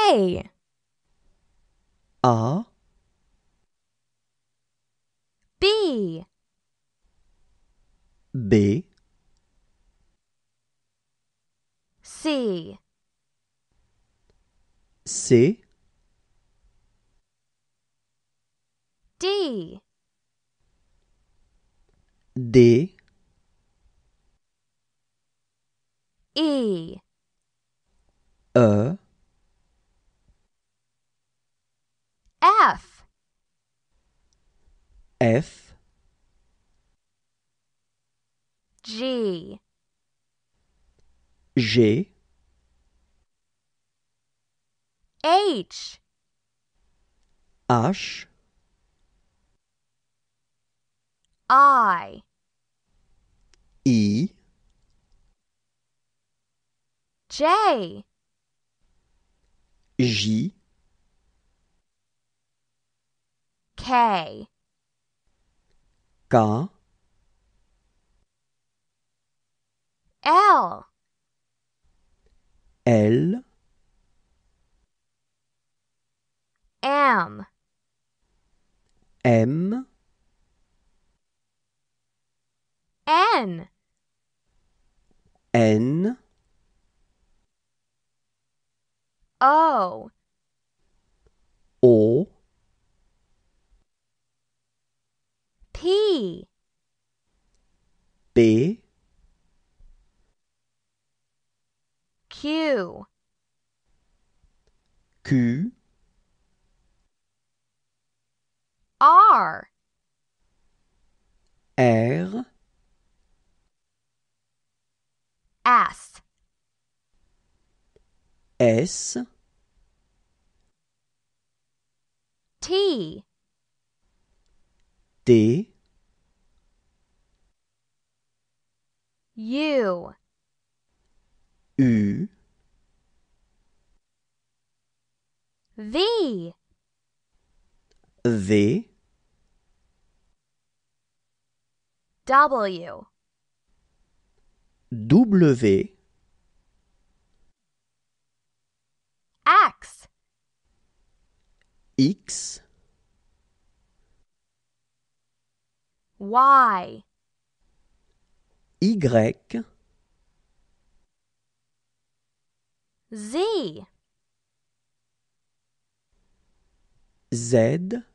A, A, B, B, C, C, D, D, E, E, F, F, G, G, H, H, I, I, J, J, K, K, L, L, M, M, N, N, O, O, P, P, Q, Q, R, R, S, S, T, T, U, U, V, V, W, W, X, X, Y, Y, Z, Z,